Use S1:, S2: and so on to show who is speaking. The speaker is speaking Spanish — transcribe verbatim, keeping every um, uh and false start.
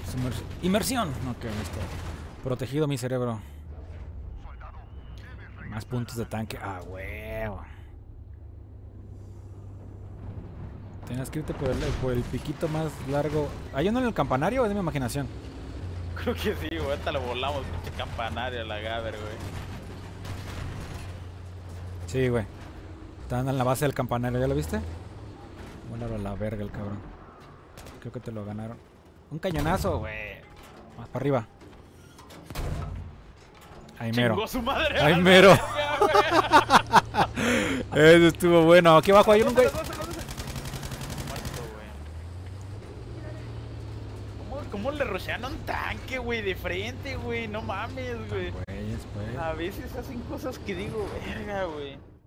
S1: Inmers Inmersión. Ok, listo. Protegido mi cerebro. Más puntos de tanque. Ah, huevo. Tienes que irte por el, por el piquito más largo. ¿Hay uno en el campanario o es de mi imaginación?
S2: Creo que sí, güey. Ahorita lo volamos, pinche campanario a la Gaber, güey.
S1: Sí, güey. Están en la base del campanario, ¿ya lo viste? Bueno, a la verga el cabrón. Creo que te lo ganaron. Un cañonazo, güey. Más para arriba. Ahí mero.
S2: Chingó su madre.
S1: Ahí mero. Eso estuvo bueno. Aquí abajo hay un güey.
S2: Muerto, güey. ¿Cómo, cómo le rushean a un tanque, güey? De frente, güey. No mames, güey.
S1: Güeyes, pues.
S2: A veces hacen cosas que digo, verga, güey.